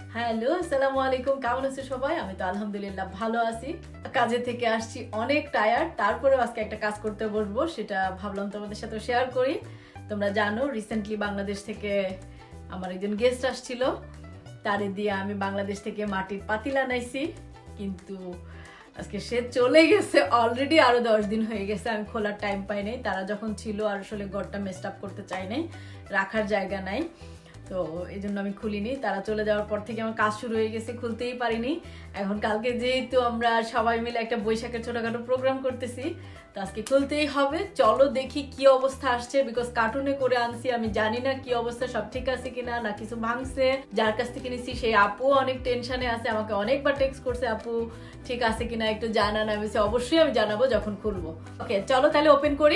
Hello, আসসালামু আলাইকুম। কেমন আছো সবাই? আমি তো আলহামদুলিল্লাহ ভালো আছি। কাজে থেকে আসছি, অনেক টায়ার্ড, তারপরেও আজকে একটা কাজ করতে বসবো, সেটা ভাবলাম তোমাদের সাথে শেয়ার করি। তোমরা জানো রিসেন্টলি বাংলাদেশ থেকে আমার একজন গেস্ট আসছিল, তারে দিয়ে আমি বাংলাদেশ থেকে মাটির পাতিল আনাইছি, কিন্তু আজকে সে চলে গেছে অলরেডি। আরো 10 দিন হয়ে গেছে, আমি খোলার টাইম পাই নাই। তারা যখন ছিল আর আসলে ঘরটা মেস্ট আপ করতে চাই নাই, রাখার জায়গা নাই, তো এই জন্য আমি খুলিনি। তারা চলে যাওয়ার পর থেকে আমার কাজ শুরু হয়ে গেছে, খুলতেই পারিনি। এখন কালকে যেহেতু আমরা সবাই মিলে একটা বৈশাখের ছোটখাটো প্রোগ্রাম করতেছি, তো আজকে খুলতেই হবে। চলো দেখি কি অবস্থা আসছে, বিকজ কার্টুনে করে আনছি, আমি জানি না কি অবস্থা, সব ঠিক আছে কিনা, না কিছু ভাঙছে। যার কাছ থেকে নিচ্ছি সেই আপু অনেক টেনশনে আছে, আমাকে অনেকবার টেক্সট করছে, আপু ঠিক আছে কিনা একটু জানান। আমি অবশ্যই আমি জানাবো যখন খুলবো। ওকে চলো তাহলে ওপেন করি।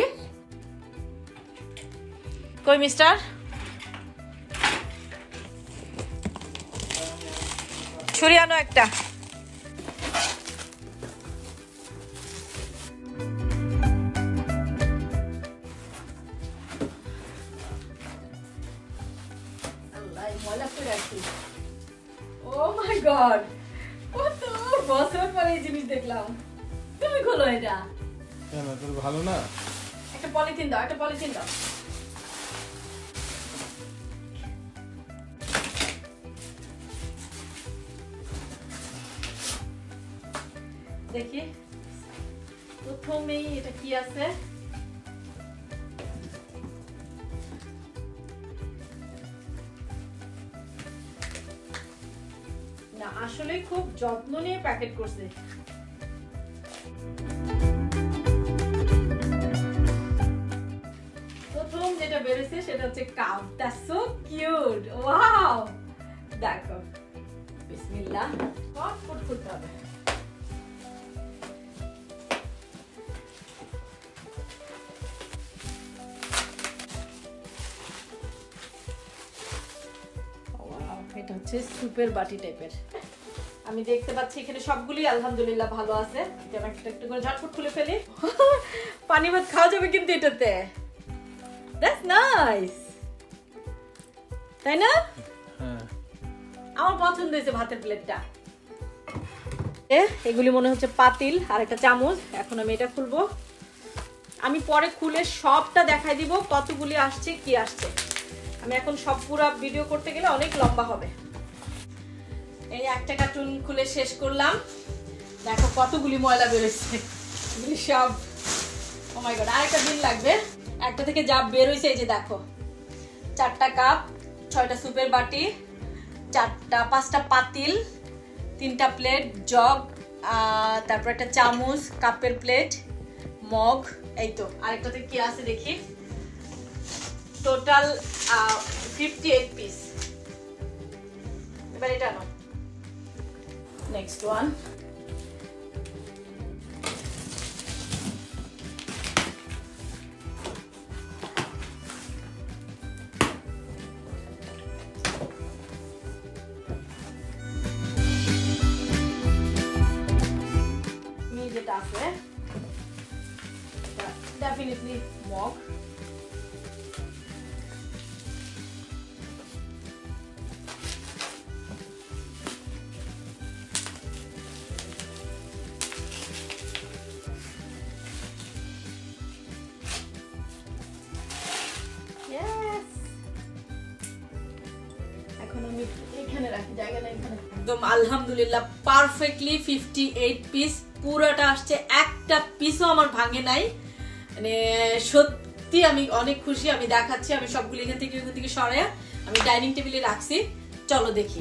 কই মিস্টার, ছুরি আনো একটা। ও মাই গড, কত বছর পরে এই জিনিস দেখলাম। তুমি খোলো এটা। কেন তোর ভালো না? একটা পলিথিন দাও, একটা পলিথিন দাও। দেখি প্রথমেই এটা কি আছে। না আসলে খুব যত্ন নিয়ে প্যাকেট করছে। প্রথম যেটা বেরোছে সেটা হচ্ছে cup. That's so cute. Wow, দেখো বিসমিল্লাহ, ফটফট খুলতে হবে। এটা হচ্ছে সুপের বাটি টাইপের। আমি দেখতে পাচ্ছি এখানে সবগুলি আলহামদুলিল্লাহ ভালো আছে। এটা একটা একটু করে ঝটপট খুলে ফেলি। পানি ভাত খাওয়া যাবে কিন্তু এটাতে। দ্যাটস নাইস, তাই না? আমার পছন্দ হয়েছে ভাতের প্লেটটা। এগুলি মনে হচ্ছে পাতিল আর একটা চামচ। এখন আমি এটা খুলবো, আমি পরে খুলে সবটা দেখাই দিব কতগুলি আসছে কি আসছে। আমি এখন সব পুরো ভিডিও করতে গেলে অনেক লম্বা হবে। এই একটা কার্টুন খুলে শেষ করলাম, দেখো কতগুলি ময়লা বেরোচ্ছে এগুলি সব। ও মাই গড, আরেকটা দিন লাগবে। একটা থেকে যা বের হয়েছে এই যে দেখো, 4টা কাপ, 6টা সুপের বাটি, 5টা পাতিল, 3টা প্লেট, জগ, তারপর একটা চামচ, কাপের প্লেট, মগ। এই তো আরেকটাতে কি আছে দেখি। Total 58 piece. এবার এটা নাও। নেক্সট ওয়ান, যেটা আছে ডেফিনেটলি মগ। এখন আমি এখানে রাখি, জায়গা নেই এখানে। একদম আলহামদুলিল্লাহ পারফেক্টলি 58 পিস পুরোটা আসছে, একটা পিসও আমার ভাঙে নাই। মানে সত্যি আমি অনেক খুশি। আমি দেখাচ্ছি, আমি সবগুলো এখান থেকে সরাই আমি ডাইনিং টেবিলে রাখছি। চলো দেখি।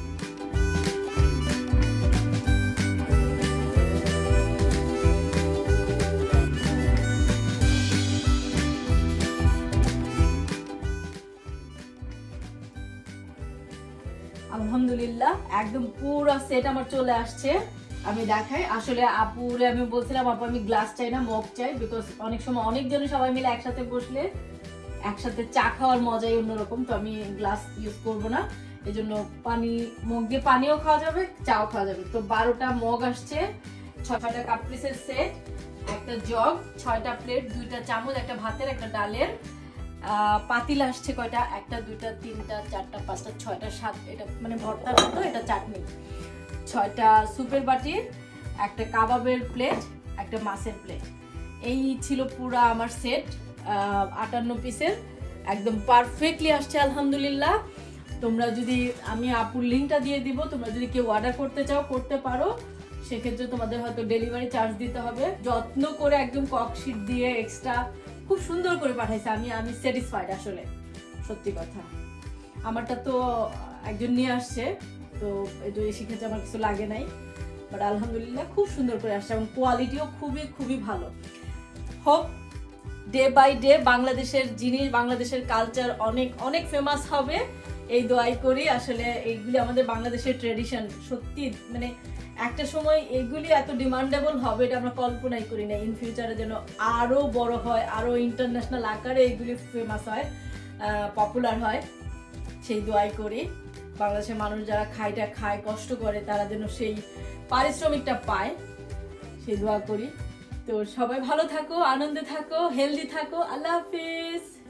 আলহামদুলিল্লাহ একদম পুরো সেট আমার চলে আসছে। আমি দেখাই। আসলে আপুরে আমি বলছিলাম, আপু আমি গ্লাস চাই না, মগ চাই, বিকজ অনেক সময় অনেকজনে সবাই মিলে একসাথে বসলে একসাথে চা খাওয়ার মজাই অন্যরকম। তো আমি গ্লাস ইউজ করব না, এই জন্য মগ দিয়ে পানিও খাওয়া যাবে, চাও খাওয়া যাবে। তো 12টা মগ আসছে, 6টা কাপ পিসের সেট, একটা জগ, 6টা প্লেট, 2টা চামচ, একটা ভাতের, একটা ডালের, পাতিল আসছে কয়টা, 1 2 3 4 5 6টা 7, এটা মানে ভর্তার মতো, এটা চাটনি, 6টা সুপের বাটি, একটা কাবাবের প্লেট, একটা মাছের প্লেট। এই ছিল পুরা আমার সেট 58 পিসের, একদম পারফেক্টলি আসছে আলহামদুলিল্লাহ। তোমরা যদি, আমি আপুর লিঙ্কটা দিয়ে দিব, তোমরা যদি কেউ অর্ডার করতে চাও করতে পারো, সেক্ষেত্রে তোমাদের হয়তো ডেলিভারি চার্জ দিতে হবে। যত্ন করে একদম ককশিট দিয়ে এক্সট্রা খুব সুন্দর করে পাঠাইছে। আমি স্যাটিসফাইড আসলে, সত্যি কথা। আমারটা তো একজন নিয়ে আসছে, তো সেক্ষেত্রে আমার কিছু লাগে নাই, বাট আলহামদুলিল্লাহ খুব সুন্দর করে আসছে এবং কোয়ালিটিও খুবই খুবই ভালো। হোপ ডে বাই ডে বাংলাদেশের জিনিস, বাংলাদেশের কালচার অনেক অনেক ফেমাস হবে, এই দোয়াই করি। আসলে এইগুলি আমাদের বাংলাদেশের ট্রেডিশন, সত্যি মানে একটা সময় এগুলি এত ডিমান্ডেবল হবে এটা আমরা কল্পনাই করি না। ইন ফিউচারে যেন আরো বড় হয়, আরো ইন্টারন্যাশনাল আকারে এগুলি ফেমাস হয়, পপুলার হয়, সেই দোয়াই করি। বাংলাদেশের মানুষ যারা খায় কষ্ট করে, তারা যেন সেই পারিশ্রমিকটা পায়, সেই দোয়া করি। তো সবাই ভালো থাকো, আনন্দে থাকো, হেলদি থাকো। আল্লাহ হাফিজ।